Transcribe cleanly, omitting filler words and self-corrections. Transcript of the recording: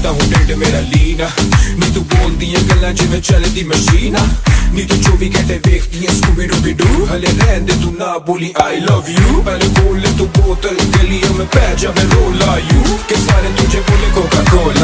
करता हूँ ढिड मेरा लीना नी तू बोलदी है गल्लां जिवें चलदी मशीन नी तू 24 घंटे वेखदी है स्कूबी डूबी डू हले रहन दे तू ना बोली आई लव यू पहले खोल ले तू बोतल गलियों में पै जावे रोला यू के सारे तुझे बोले कोका कोला